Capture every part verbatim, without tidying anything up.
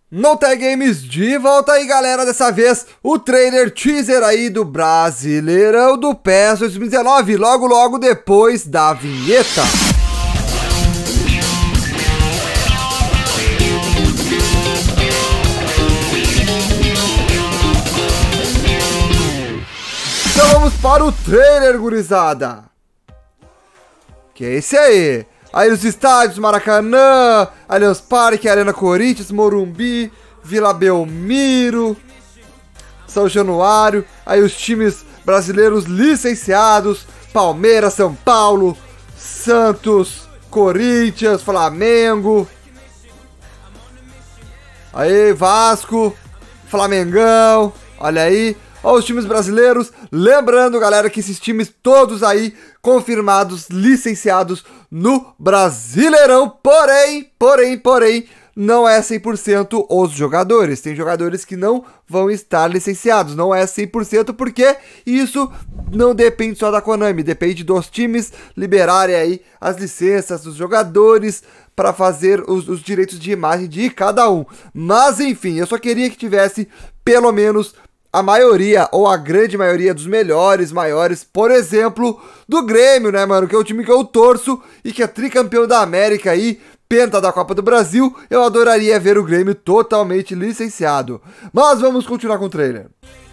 Nota Games de volta aí, galera. Dessa vez o trailer teaser aí do Brasileirão do PES dois mil e dezenove, logo logo depois da vinheta. Então vamos para o trailer, gurizada. Que é esse aí. Aí os estádios, Maracanã, Allianz Parque, Arena Corinthians, Morumbi, Vila Belmiro, São Januário. Aí os times brasileiros licenciados: Palmeiras, São Paulo, Santos, Corinthians, Flamengo. Aí Vasco, Flamengão, olha aí. Olha os times brasileiros. Lembrando, galera, que esses times todos aí confirmados, licenciados no Brasileirão. Porém, porém, porém, não é cem por cento os jogadores. Tem jogadores que não vão estar licenciados. Não é cem por cento porque isso não depende só da Konami. Depende dos times liberarem aí as licenças dos jogadores para fazer os, os direitos de imagem de cada um. Mas, enfim, eu só queria que tivesse pelo menos a maioria, ou a grande maioria dos melhores, maiores, por exemplo, do Grêmio, né, mano? Que é o time que eu torço e que é tricampeão da América aí, penta da Copa do Brasil. Eu adoraria ver o Grêmio totalmente licenciado. Mas vamos continuar com o trailer.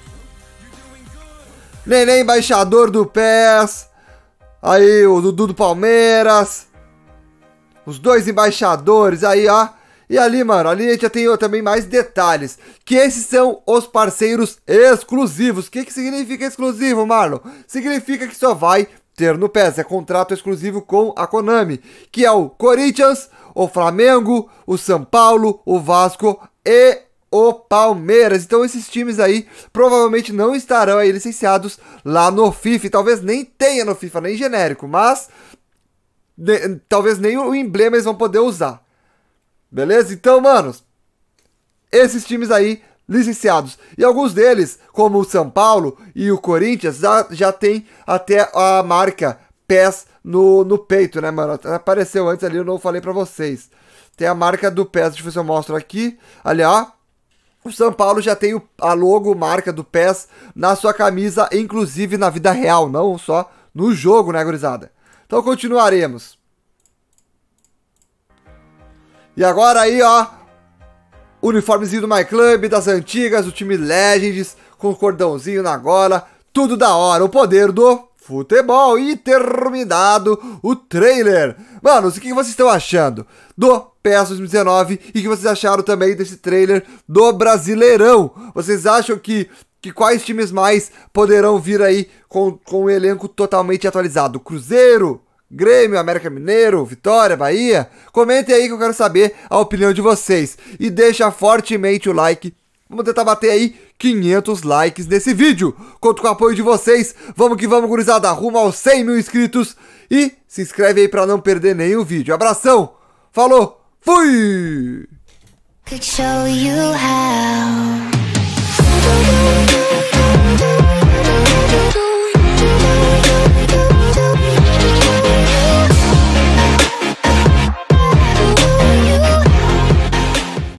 Neném, embaixador do PES. Aí, o Dudu do Palmeiras. Os dois embaixadores aí, ó. E ali, mano, ali a gente já tem também mais detalhes, que esses são os parceiros exclusivos. O que que significa exclusivo, Marlon? Significa que só vai ter no PES, é contrato exclusivo com a Konami, que é o Corinthians, o Flamengo, o São Paulo, o Vasco e o Palmeiras. Então esses times aí provavelmente não estarão aí licenciados lá no FIFA, e talvez nem tenha no FIFA, nem genérico, mas de, talvez nem o emblema eles vão poder usar. Beleza? Então, manos, esses times aí licenciados. E alguns deles, como o São Paulo e o Corinthians, já, já tem até a marca PES no, no peito, né, mano? Apareceu antes ali, eu não falei pra vocês. Tem a marca do PES, deixa eu ver se eu mostro aqui. Ali, ó. O São Paulo já tem o, a logo, marca do PES na sua camisa, inclusive na vida real, não só no jogo, né, gurizada? Então continuaremos. E agora aí, ó, uniformezinho do My Club, das antigas, o time Legends, com cordãozinho na gola, tudo da hora, o poder do futebol. E terminado o trailer. Mano, o que vocês estão achando do PES dois mil e dezenove e o que vocês acharam também desse trailer do Brasileirão? Vocês acham que, que quais times mais poderão vir aí com, com um elenco totalmente atualizado? Cruzeiro, Grêmio, América Mineiro, Vitória, Bahia? Comentem aí que eu quero saber a opinião de vocês. E deixa fortemente o like. Vamos tentar bater aí quinhentos likes nesse vídeo. Conto com o apoio de vocês. Vamos que vamos, gurizada. Rumo aos cem mil inscritos. E se inscreve aí pra não perder nenhum vídeo. Abração. Falou. Fui.